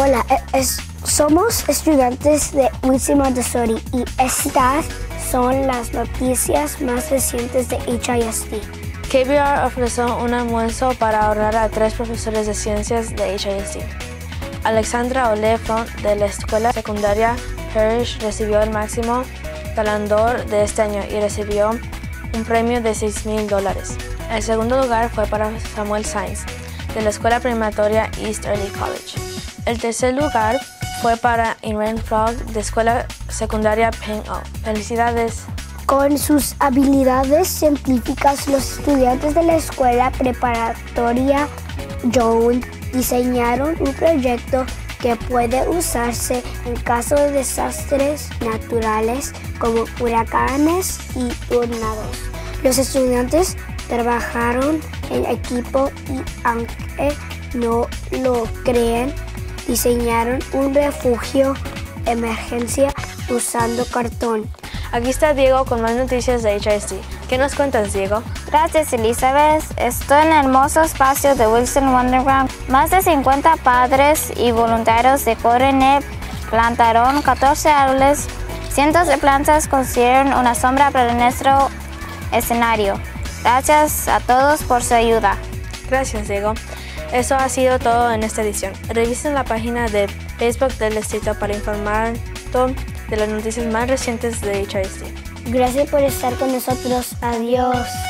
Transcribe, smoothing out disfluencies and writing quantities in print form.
Hola, somos estudiantes de Wilson Montessori y estas son las noticias más recientes de HISD. KBR ofreció un almuerzo para ahorrar a 3 profesores de ciencias de HISD. Alexandra Olefron de la escuela secundaria Parrish recibió el máximo galardón de este año y recibió un premio de $6,000. El segundo lugar fue para Samuel Sainz de la escuela preparatoria East Early College. El tercer lugar fue para Irene Frog de escuela secundaria Ping O. ¡Felicidades! Con sus habilidades científicas, los estudiantes de la escuela preparatoria Jones diseñaron un proyecto que puede usarse en caso de desastres naturales como huracanes y tornados. Los estudiantes trabajaron en equipo y, aunque no lo crean, diseñaron un refugio de emergencia usando cartón. Aquí está Diego con más noticias de HISD. ¿Qué nos cuentas, Diego? Gracias, Elizabeth. Estoy en el hermoso espacio de Wilson Wonderground. Más de 50 padres y voluntarios de CORENEP plantaron 14 árboles. Cientos de plantas construyeron una sombra para nuestro escenario. Gracias a todos por su ayuda. Gracias, Diego. Eso ha sido todo en esta edición. Revisen la página de Facebook del distrito para informar de las noticias más recientes de HISD. Gracias por estar con nosotros. Adiós.